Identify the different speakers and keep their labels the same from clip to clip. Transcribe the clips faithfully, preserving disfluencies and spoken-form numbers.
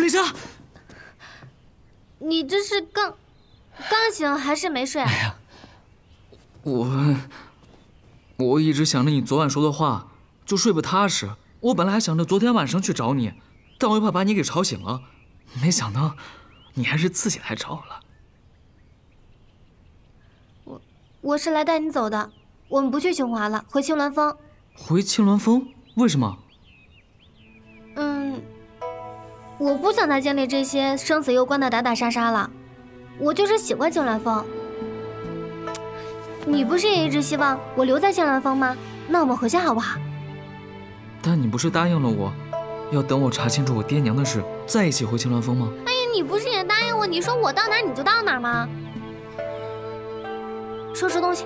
Speaker 1: 莎，
Speaker 2: 你这是刚刚醒还是没睡啊？
Speaker 1: 哎呀，我我一直想着你昨晚说的话，就睡不踏实。我本来还想着昨天晚上去找你，但我又怕把你给吵醒了，没想到你还是自己来找我了。
Speaker 2: 我我是来带你走的，我们不去琼华了，回青鸾峰。
Speaker 1: 回青鸾峰？为什么？
Speaker 2: 嗯，我不想再经历这些生死攸关的打打杀杀了，我就是喜欢青鸾峰。你不是也一直希望我留在青鸾峰吗？那我们回去好不好？
Speaker 1: 但你不是答应了我，要等我查清楚我爹娘的事，再一起回青鸾峰吗？
Speaker 2: 哎呀，你不是也答应我，你说我到哪儿你就到哪儿吗？收拾东西。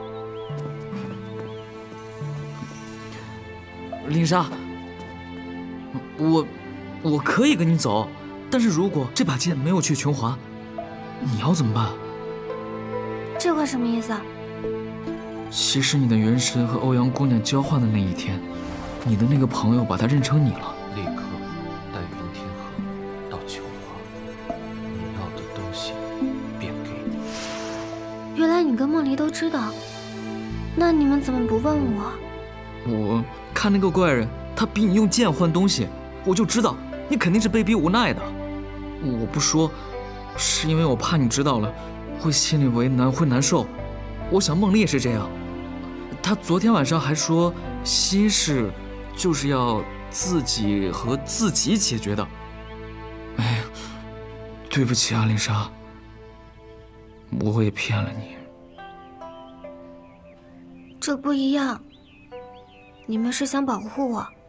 Speaker 1: 林莎，我我可以跟你走，但是如果这把剑没有去琼华，你要怎么办？
Speaker 2: 这话什么意思啊？
Speaker 1: 其实你的元神和欧阳姑娘交换的那一天，你的那个朋友把她认成你了。
Speaker 3: 立刻带云天河到琼华，你要的东西便给你。
Speaker 2: 原来你跟梦离都知道，那你们怎么不问我？
Speaker 1: 我看那个怪人，他逼你用剑换东西，我就知道你肯定是被逼无奈的。我不说，是因为我怕你知道了，会心里为难，会难受。我想梦离也是这样，他昨天晚上还说心事就是要自己和自己解决的。哎，对不起啊，林莎，我也骗了你。
Speaker 2: 这不一样，你们是想保护我。